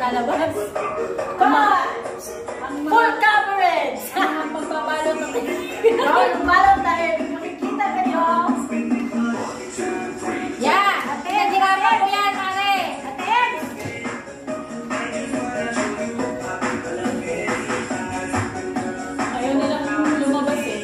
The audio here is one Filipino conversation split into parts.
lalabas. Full coverage! Magbabalot na tayo. Balot tayo. Makikita ka niyo. Yeah! Pinagirapan mo yan, mare! Atin! Ayaw nilang lumabas eh.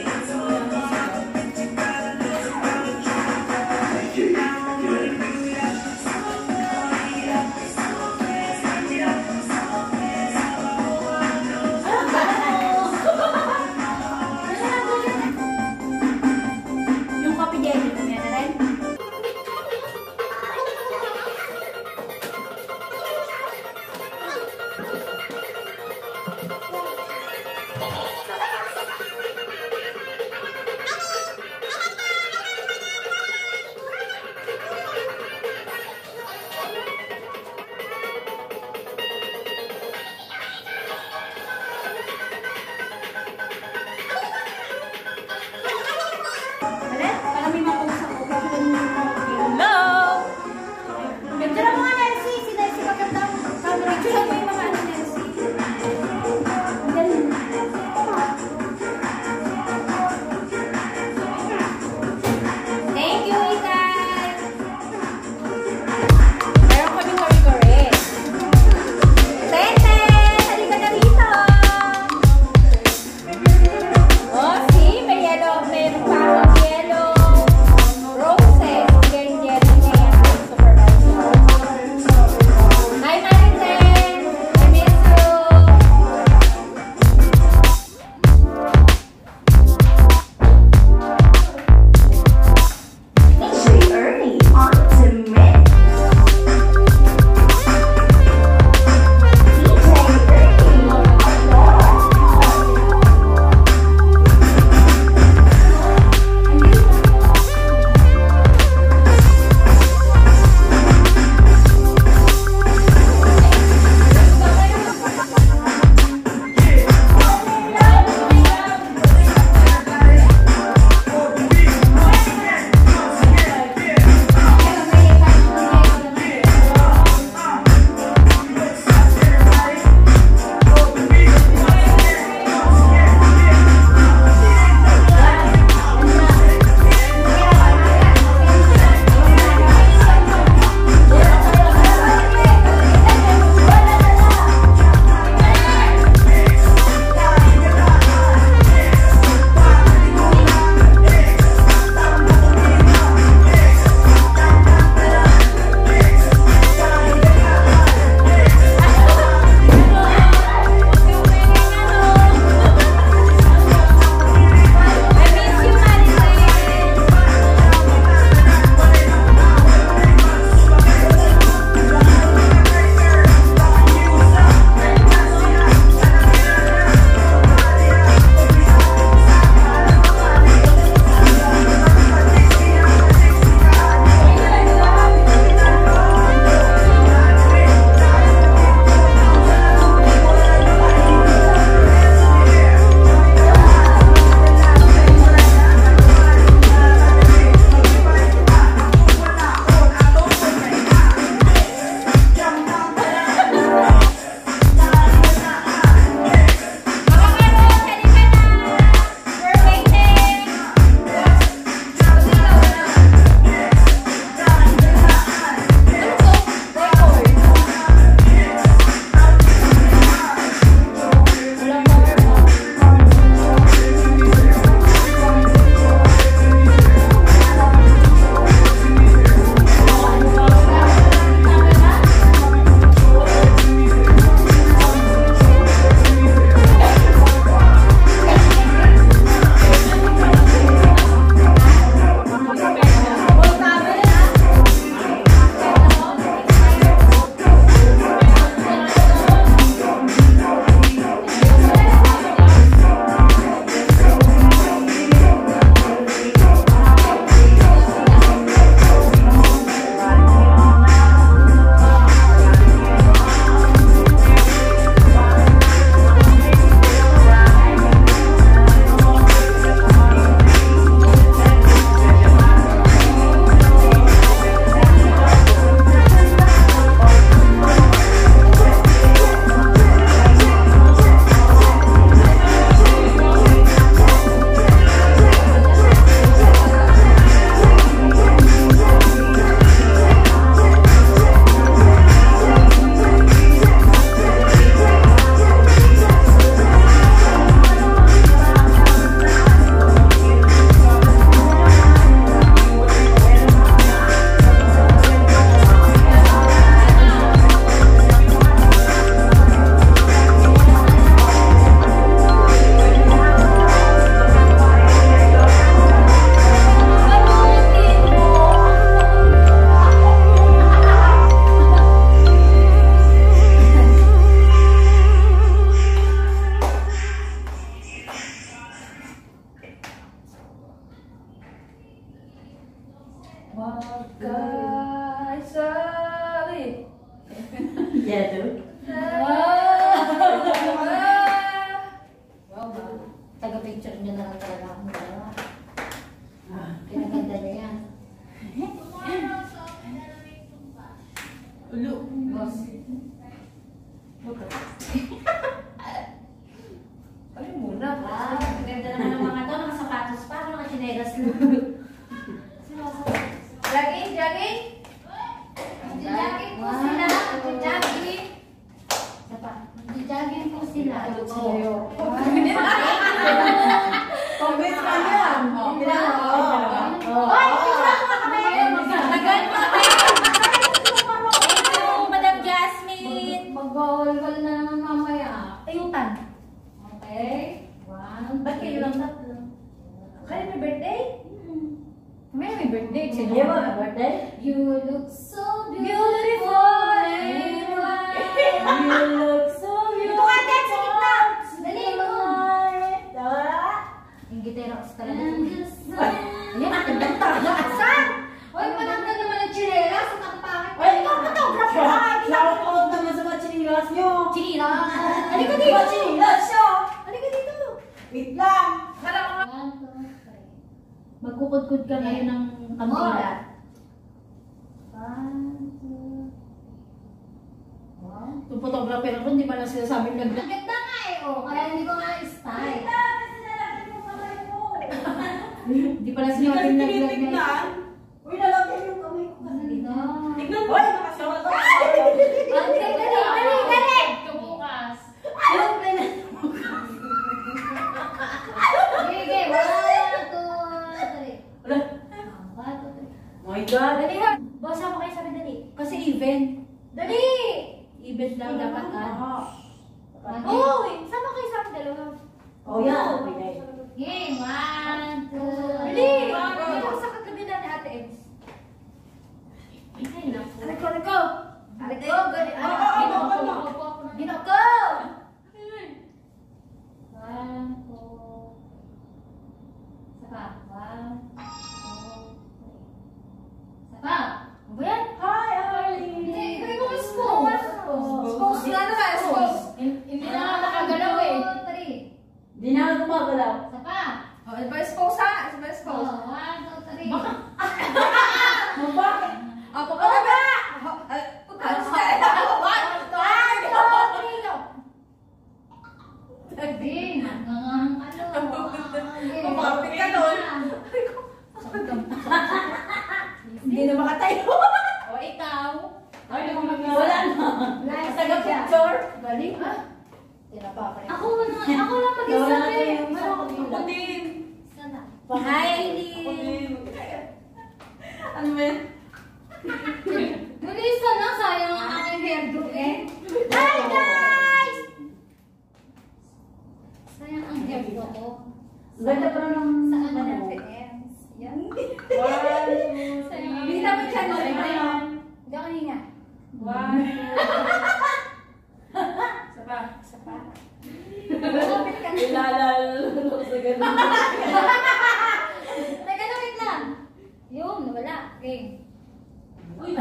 Magkaisabi. Yeah, tuh. Wow, ba? Taga-picture niya na lang talaga akong dalawa. Pinaganda niya yan. Ulo. Boss. Kami muna. Wow, ang ganda naman ng mga to. Mga sapatos pa, mga chinelas na. Jogging, jogging. Jogging po sila. Jogging. Isa pa. Jogging po sila. Pag-wait ka yan. Oy, Oo. Tagal mo kami! Thank you, Madam Jasmine! Mag-bawal-wal na naman mamaya. Ayutan. Okay. One, Ba't kayo lang tatlo? Kaya may birthday? May birthday. Hindi mo na birthday? You look so Beautiful and white. You look so Ito ka, Ted, sa gitna. Dali mo. Yung giteros talaga. And the sun. Ayan, ang ganda talaga. Saan? Hoy, pananggal naman ang chinelas. Ang takapakit. Ay, ikaw photographer! Shout out naman sa mga chinilas nyo! Chinila! Halika dito! Mga chinilas nyo! Halika dito! Wait lang! One, two, three. Magkukudkud ka ngayon ng kandila. One, two. Wow. Yung photographer ako, hindi pa lang sinasabing Ang ganda. ganda nga eh, oh. Kaya hindi ko nga style. Hindi pa lang Hindi kasi sinasabing naglag na. tinitignan. Uy, nalagyan yung kamay ko. Dito. Tignan mo! Uy, nakasama to! Dali! Kabukas. Yung pinag- Sige, one, two, three. Wala. One, two, three. My God! Dali ha! Boss, ako kayo sabi dali. Kasi event. Dali! Event lang dapat ka. One, Uy! Sama kayo sa akin dalawa. Oh, yeah. Okay, guys. Game, one, two, Dali! three. Dito sa kagabila ni Ate Eds. Ay, naku. Aray ko, aray ko. Aray ko, gali. Gino ko! One, two. Saka, one, two, three. Saka. Ano ba yan? Hi, Arlie! Hindi, ibigay mo yung spose. Spose na naman, spose. Hindi na nga nakagalaw eh. One, two, three. Di na ako gumagalaw. Saka. Oh, iba yung spose ha? Iba yung spose. Oh, one, two, three. Bakit? Ako pa na ba? One, two, three, go! Game. Kumapit ka doon. Hindi na makatayo. O ikaw? Ay, di ko wala na. Taga-picture. Galing ha? Tinapaka Ako lang mag-isa Wala na eh. yung Ako din. Sana. Hi, Ako Eileen! din. Ano ba yan? Nalisa na, sayang ang aking hairdo eh. Hi, guys! Sayang ang hairdo ko. Ganda pa rin ng Saan na ano. reference? Yan. Sayang. Bita mo dyan. Hindi ako hinga. One. Isa pa. Isa pa. Malapit ka na. Ilalalo ko sa ganun. Teka na, wait lang. Yun, nawala. Okay. Uy,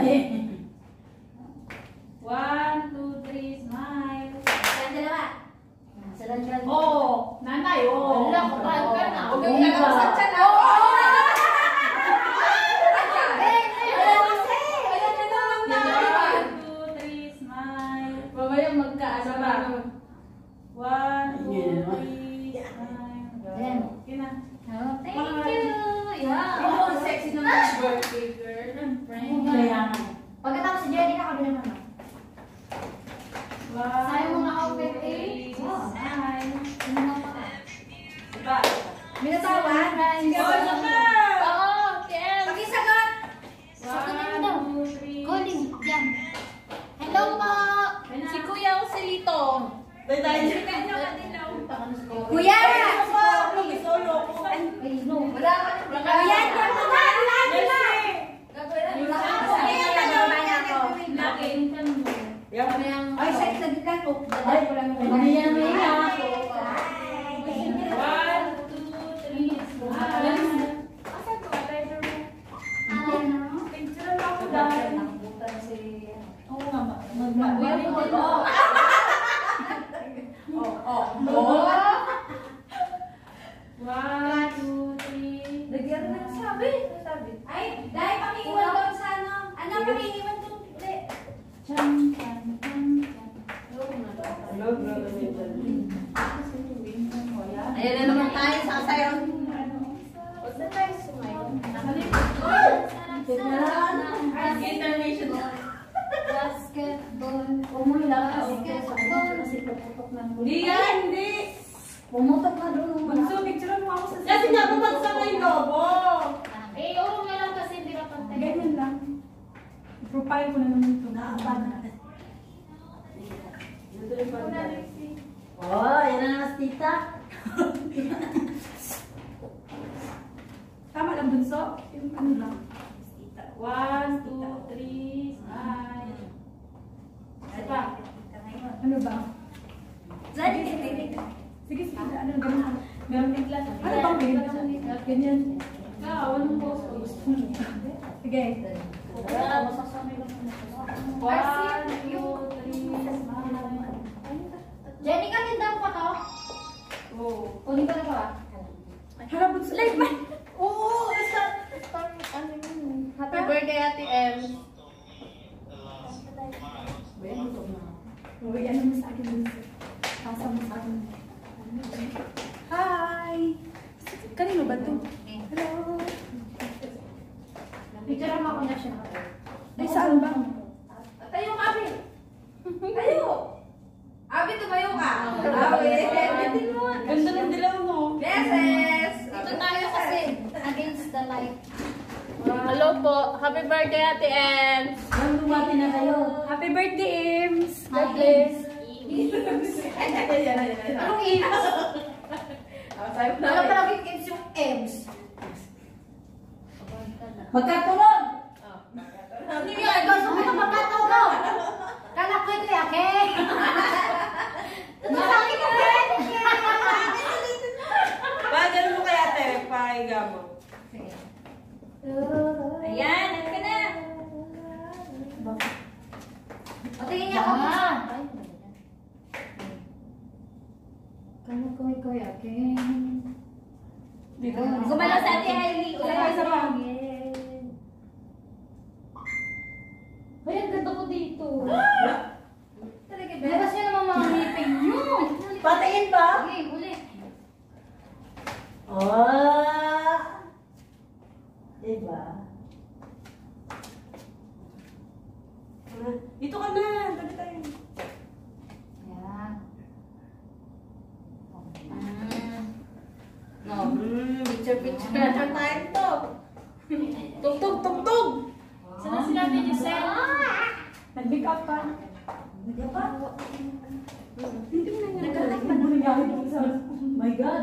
One, two, three, smile. Yan, dalawa. Sa lansan. Oh, nanay, oh. Wala, kapal ka na. Huwag yung galaw sa tiyan, ah. One, two, three, smile. Mamaya magkaano Isa pa. One, two, Yan. three, smile. Yan. Okay na. Oh, thank you. Yeah. Oh, sexy naman yung birthday girl. kaya nga. Pagkatapos si Jenny, ako din naman. One, Sayang mga outfit two, eh. three, Wow. smile. Ano nga pa? Diba? May natawan? Sige, wala ka! Oo, Ken. Pakisagot. One, two, three. Calling. Yan. Hello po. Si Kuya Ocelito. Tayo tayo. Kuya! Solo ko. Ay, no. Wala ka. Kuya, yan mo na. Ay, sa isa din lang. Ay, hindi yan may One, two, three, smile. Ano? 1, 2, 3. Nagyan na sabi. Ay, dahil pakiiwan doon sa ano. Ano, pakiiwan doon. Chan, chan, chan, chan. Ayan na naman tayo, sasayaw. Huwag na tayo sumayo. Intermission. Basketball. Umula kasi pagputok ng Hindi yan, hindi. Pumutok na doon. Bunso, picturean mo ako sa Kasi nga bumagsak na yung lobo. Eh, urong na lang kasi hindi ka pantay. Ganyan lang. Profile ko na naman ito. Oh, yan na naman tita. Tama lang, bunso. Yung ano lang. 1, 2, 3, smile. Isa pa. Ano ba? Sige, sige. Ano, ganun. Ganun din lang. Ano bang ganyan? Ganyan. Anong pose ko gusto mo? Sige. 1, 2, 3, smile. Jenny, kanindang pa to? Oh. Kunin ko na ba? Hala, bunso. Like, man. Oo, Happy birthday, Ate M. Uy, ano mo sa akin, bunso? Pasa mo sa akin. Hi! Kanino ba ito? Hello! Picture mo ako na siya. Ay, saan ba? Tayo ka, Abi. Tayo. Abi, tumayo ka. Ganda ng dilaw mo. Beses. Dito tayo kasi against the light. Hello po. Happy birthday, Ate Em. Nang lumati na kayo. Happy birthday, Ems! God Hi, bless! Anong Ems? Wala pa lagi Ems yung Ems. Magkatulog! Hindi nga, gusto ko ito magkatulog. Kala ko ito yake. Ito sa akin yung friend. Ganun mo kaya, Ate. Pahiga mo. Ayan, ano ka na? O, tingin niya ako. Kala ko ikaw yake. Gumalaw sa Ate Hailey. Isa pa. Ay, ang ganda ko dito. Labas niyo naman mga ngipin niyo. Patayin ba? Okay, uli. Oh! Diba? Dito ka na. Dali tayo. Ayan. No. Picture na time to. Tugtog, tugtog. Sana sila ni Giselle? Nag-make up pa. Nagkalat pa nangyari dito sa... My God!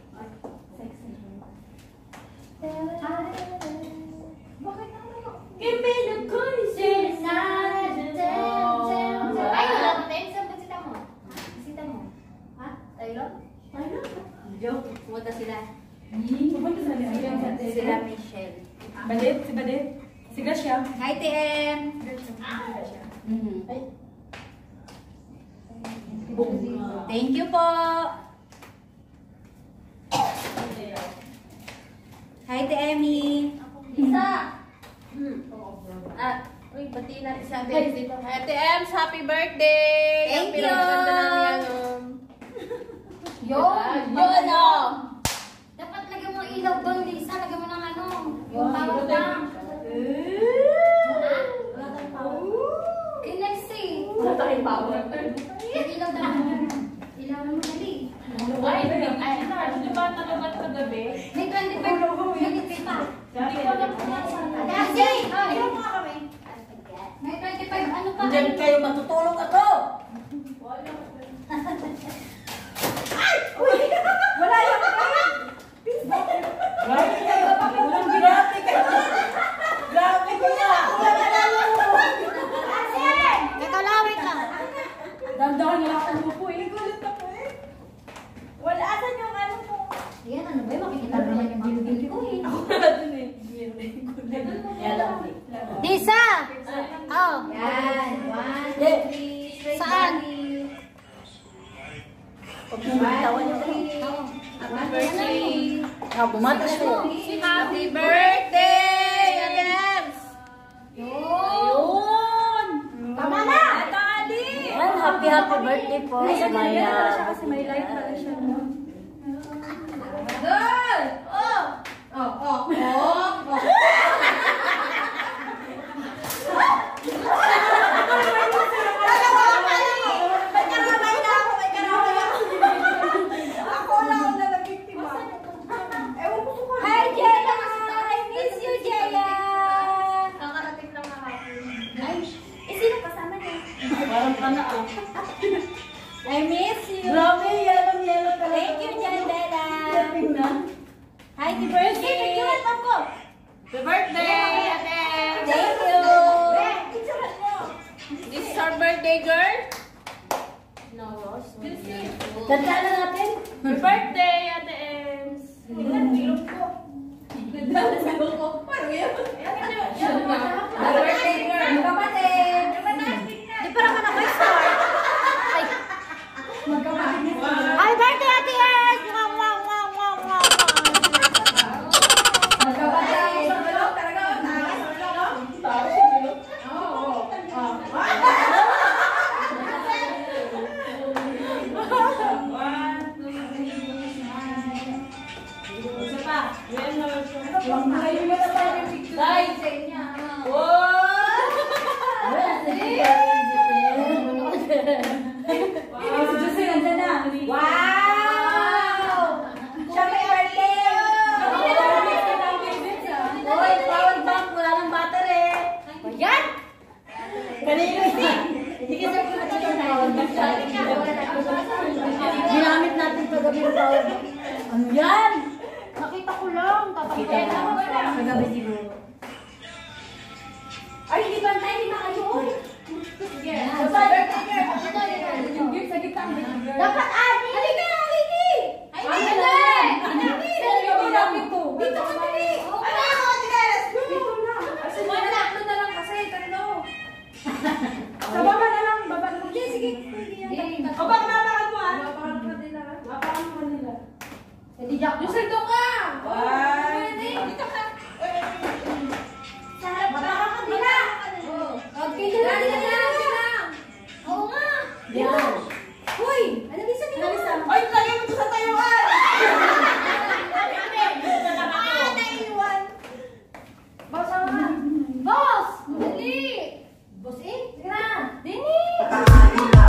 Bakit naman? Give me the conscience. Ay, wala mo tayo. Saan ba sita mo? Sita mo? Ha? Tayo lang? Joke. Pumunta sila. Pupunta sa niya. Sila Michelle. Badet, si Badet. Si Gracia. Hi, TM! Thank you po. Hi, Te Emmy. Isa! Uy, pati na isa dito. Ate Ems, happy birthday! Thank Ang you! pinaganda namin yan. Yun! Yun, oh! Dapat lagyan mo ilaw doon, Lisa. Lagyan mo ng ano. Yung power bank. Kinex eh. Wala tayong power. Yung ilaw na. Ilaw mo dali. Di ba nalabat kagabi? May 25 minutes pa. Hindi ko alam kung nasaan. Kasi! Ilaw mo nga kami. May 25 ano pa. Diyan kayo matutulog ako! Wala yung kayo! Grabe kayo! Grabe kayo! Grabe kayo! Teka lang, wait lang. Damdahan nila ako po eh. Gulit ako eh. Wala, asan yung ano po? Yan, ano ba yung Bumata siya. Happy birthday, Adams! Ayun! Tama na! Ito, Ali! Yan, happy birthday po sa Maya. Kasi may light pala siya. Good! Oh! Hi, Jaya! I miss you, Jaya! Kakarating lang nakapin. Ay, sino kasama niya? Parang pana ah. I miss you! Grabe, yellow talaga. Thank you, Jandela! Tingnan. Happy birthday! Happy birthday, ate! Thank you! This is our birthday, girl? Kanta na natin. Happy birthday, ate Ems! Happy birthday, girl! Kapatid! Di pa naman ako start. Happy birthday, Ate Ems! Wow, wow, wow, wow, wow, Si Jose, nandiyan na. wow! Siya may birthday! Hoy, power bank. Wala ng battery. Yan! Kanino yan? Hindi kasi ako nakita ng power bank. Ginamit natin kagabi ng power bank. Ano yan? Nakita ko lang. Kita mo. Kagabi siguro. Ay, hindi ba tayo? Hindi na kayo. Sige. Yung gift sa gitna. Dapat ani! Halika na, Haliki! Ay, hindi na! Dito ka dali! Ano ako, Tines? Dito na. Tatlo na lang kasi, tatlo. Sa baba na lang. Baba na lang. Sige. O baka mapakan mo ah. Mapakan mo nila. Hindi, Jack. Yusel, doon ka! Pwede. Dito ka. Sa harap ka. Dila! Okay, dila. Oo nga. Yan. Uy! Ano bisa nila? Ay, lagay mo ito sa tayuan! Naiwan. Boss, Boss! Dali! Boss, sige na. Dini!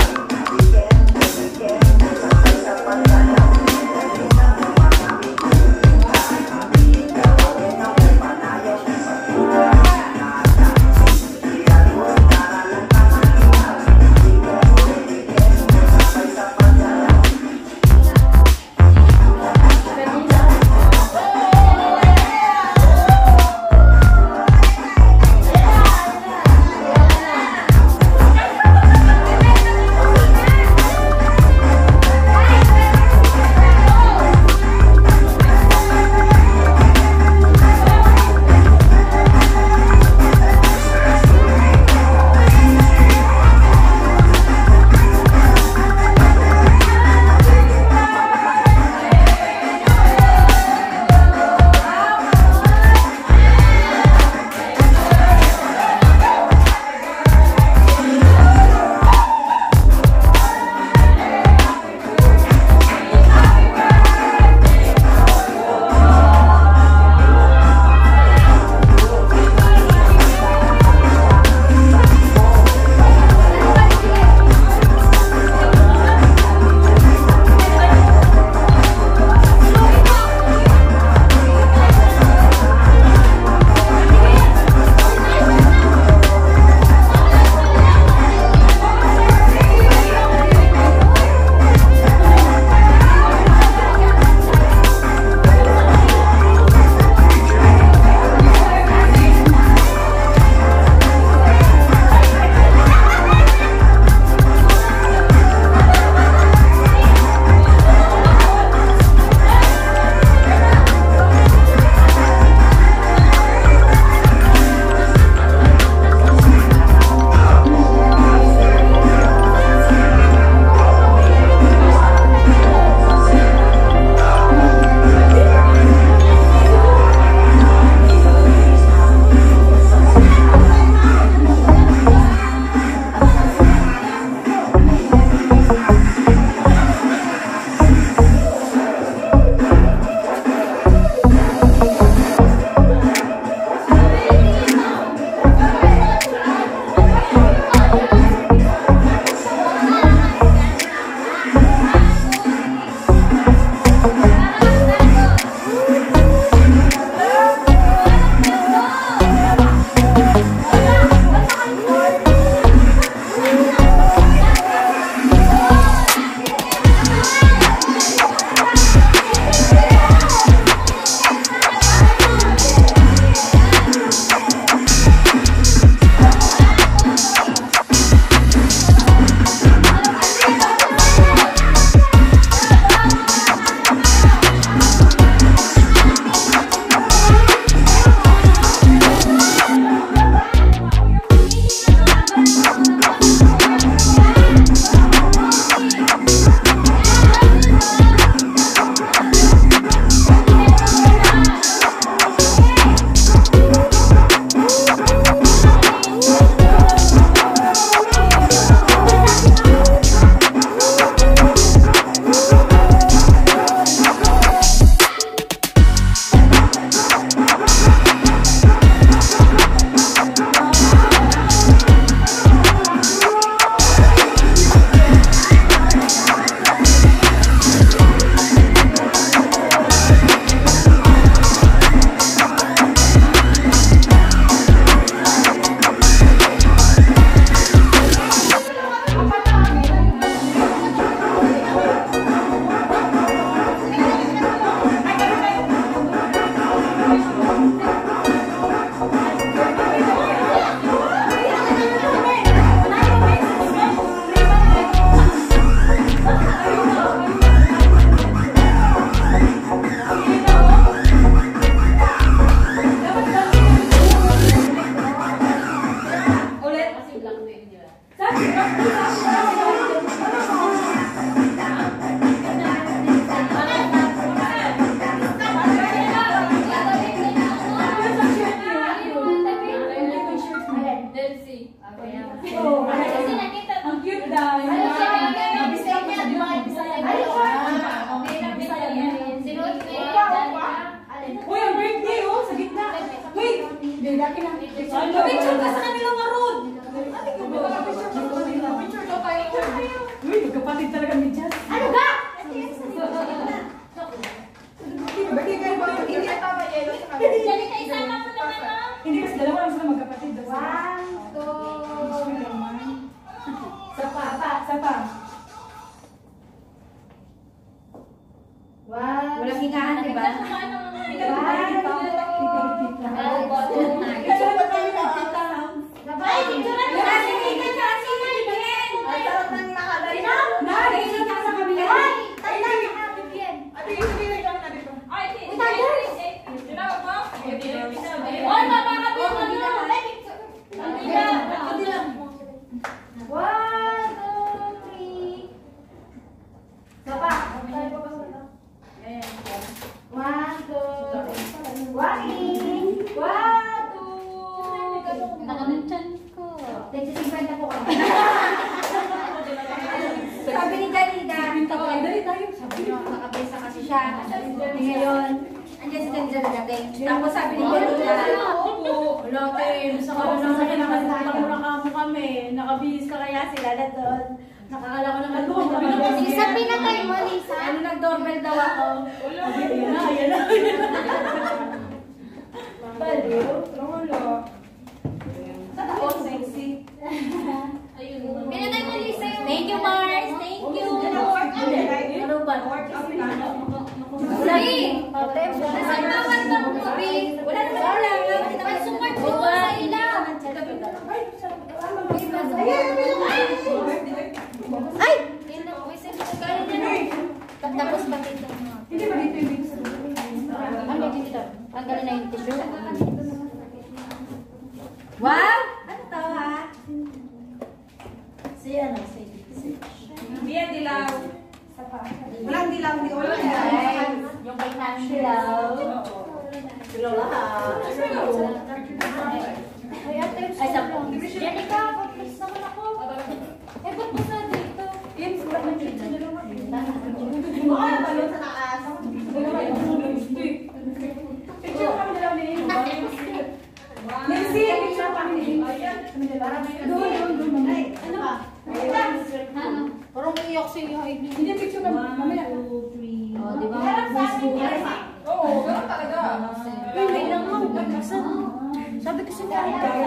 laki na. Picture ka sa kanila, Marud. Picture daw tayo. Uy, magkapatid talaga ni Jazz. Ano ba? Jalika, isama mo naman, no? Hindi kasi dalawa lang sila magkapatid. 1, 2. Sapa. Walang hingahan, di ba? Ay, picture na ito. Sige, kasi nga, Iben. Ay, sarap nang nakadali. Sino? Nagiging ka sa kabila. Ay, tanda niya ka, Iben. Oy, mapakabit mo na. Ay, picture. Hindi lang. 1, 2, 3. Sapa. 1, 2, 3. 1, 2. Nakananchan ko. Nagsisimpan na po kami. Sabi ni Dalida, Dali tayo. nakabesa kasi siya. Ngayon, andyan si Dalida na dating. Tapos sabi ni Dalida, wala kayo, sa kawalan sa akin, nakasama kami. Nakabihis ka kaya sila na doon. Nakakala ko naman doon. Lisa, pinatay mo, Lisa. Ano, nag-doorbell daw ako. Ayan na. Baliw, trolo. Tapos, sexy. Pinatay mo, Lisa. Thank you, Mars. Thank you. Ano ba? Uy! Nasaan ba ang tubig? Wala naman kailangan. Pag-support mo sa ilaw. Ay! Yun na, may certificate na. Tapos ba dito? Hindi ba dito yung sa Ano dito? Tanggalin na yung tissue. Wow! Ano to, ha? Si ano? Si Biyan dilaw. Walang dilaw, hindi ko alam. Yung kay Nan Dilaw. Dilaw lahat. Ay, ate, Ay, sa Jenica, pag-miss naman ako. Eh, ba't mo sa dito? Yan, sulat ng dito. Ay, balon sa taas. Picture kami dalawa ni Nino. Nancy, picture kami ni Nino. Doon. Ay, ano ba? Ano? Parang umiyak siya. Hindi, picture kami. Mamaya. 1, 2, 3. Oh, di ba? Oo, ganun talaga. Uy, may langaw. Sabi kasi niya.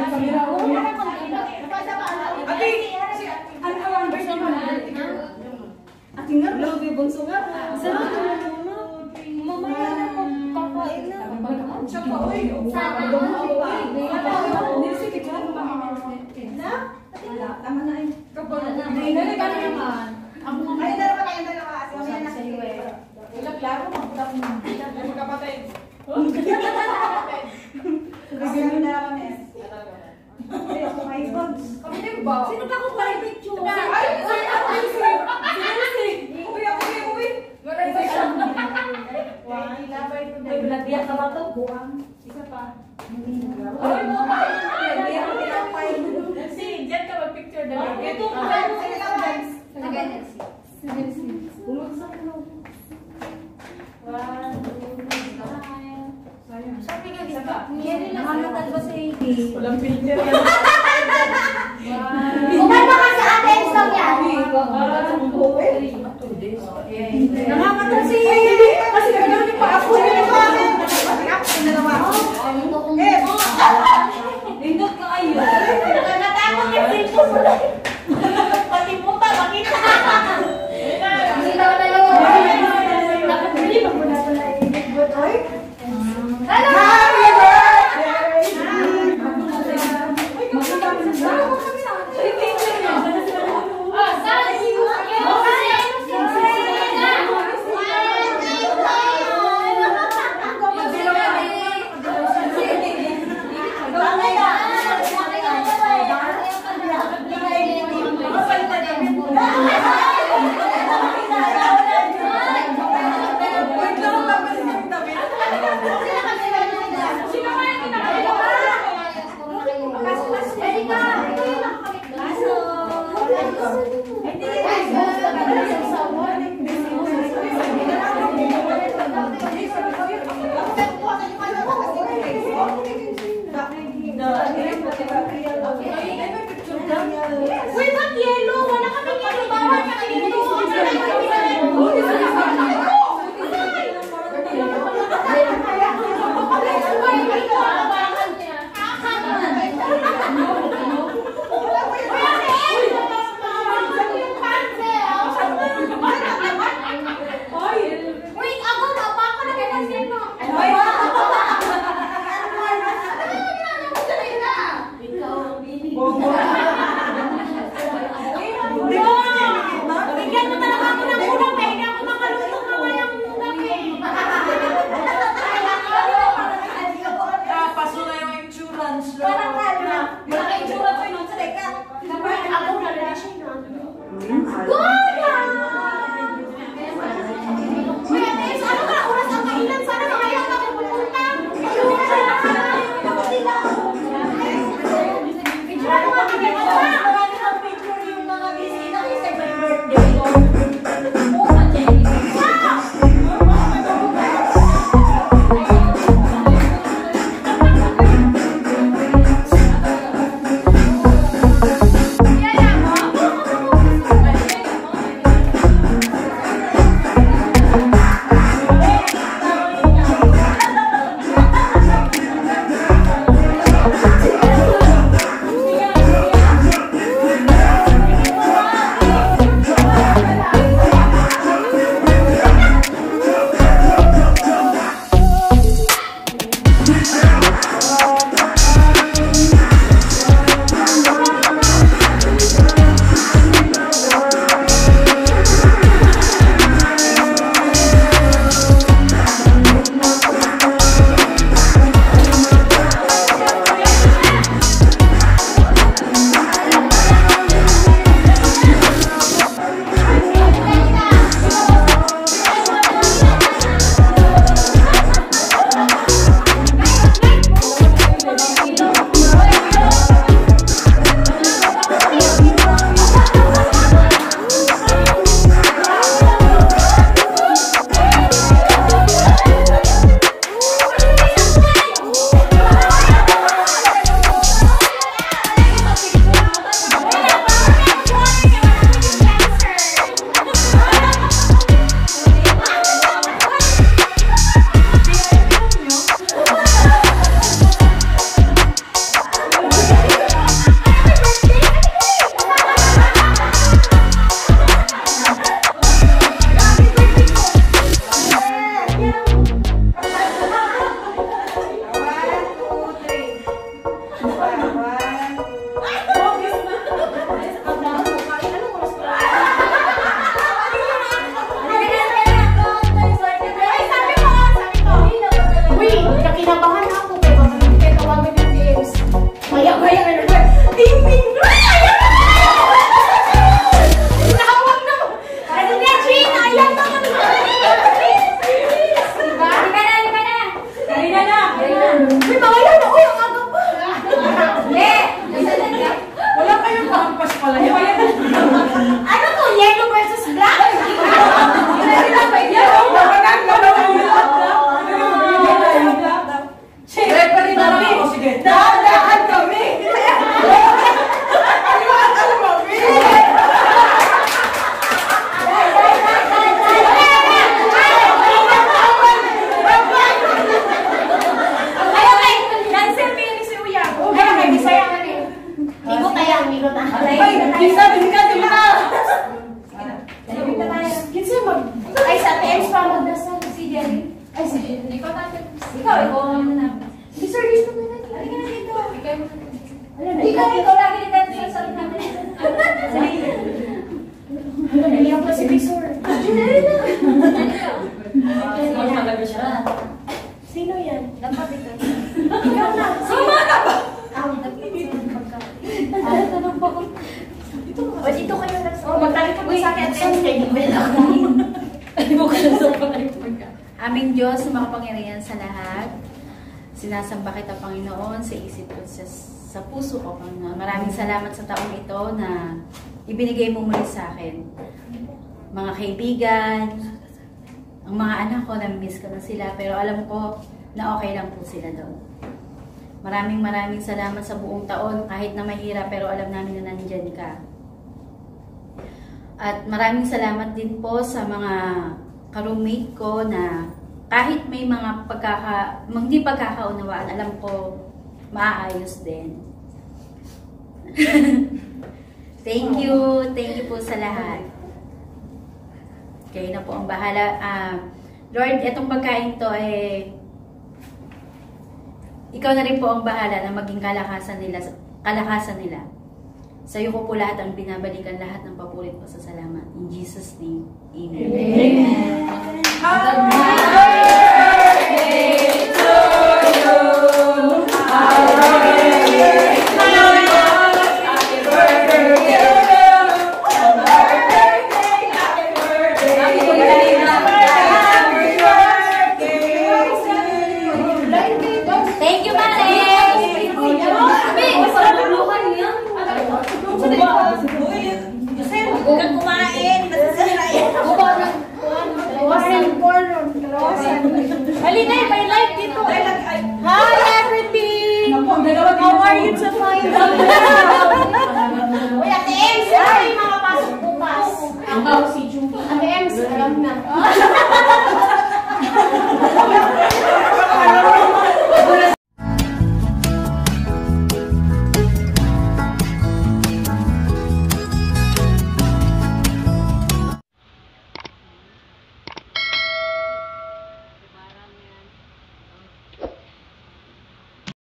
Ate, si Ano ka lang, version mo na? Ating nga, love yung bunso nga. Sabi ko na Mamaya na magkakain na. siya pa, uy. Sana. Nancy, picture mo kami. na? Tama na eh. Kapag Dali ka naman. Ay, dalawa tayo, dalawa. Kasi mamaya na sa iyo eh. wala klaro, magputak mo. Ay, magkapatid. Kasi kami dalawa na eh. Ay, ako may bugs. Kami din ba? Sino pa kung parang picture? Ay, uy, uy. Wala yung section. Ay, nagbiyak ka ba ito? Buwang. Isa pa. Ay, mo ba? Nagbiyak ka tinapay. Si, dyan ka mag-picture dalawa. Ito, sige lang, guys. Bulog sa tulog. 1, 2, 3. Sabi nga, isa pa. Nangangatal ba sa hindi? Walang filter. Kumalma ka sa atin, stop yan. Nangangatal si Kasi gano'n yung pa-ako. Lindot ka kayo. Natakot yung silpo mo. Pati puta, makita. Hindi daw na lang. Dapat hindi pa muna ito na i-good oy. Hello! Happy birthday! Makita mo sa sa. Oh, sorry. ikaw naman na. Sir, dito na natin. Halika na dito. Ikaw lagi din tayo sa sarili namin. Naiyak na si Bisor. Magpagabi siya. Sino yan? Dapat ito. Ikaw na. Suma ka ba? Tanong pa ko. O, dito kayo nagsawa. Magtalik ka ba sa akin? Aming Diyos, makapangyarihan sa lahat. Sinasamba kita, Panginoon, sa isip ko, sa puso ko, Panginoon. Maraming salamat sa taong ito na ibinigay mo muli sa akin. Mga kaibigan, ang mga anak ko, na-miss ko na sila, pero alam ko na okay lang po sila doon. Maraming salamat sa buong taon, kahit na mahirap, pero alam namin na nandyan ka. At maraming salamat din po sa mga ka-roommate ko na kahit may mga hindi pagkakaunawaan, alam ko maayos din. Thank you po sa lahat. Kayo na po ang bahala. Lord, itong pagkain to ikaw na rin po ang bahala na maging kalakasan nila. Sa iyo ko po lahat ang binabalikan, lahat ng papurit ko sa salamat. In Jesus' name, Amen. Amen. Happy birthday to you. Happy birthday to you. Happy birthday. Happy birthday. Happy birthday. Thank you, Mare! Huwag kumain. Halina, may live dito. Hi, everything! How are you to find out? Uy, Ate Ems, ay makapasok bukas. Ang si Judy. Ate Ems, alam na.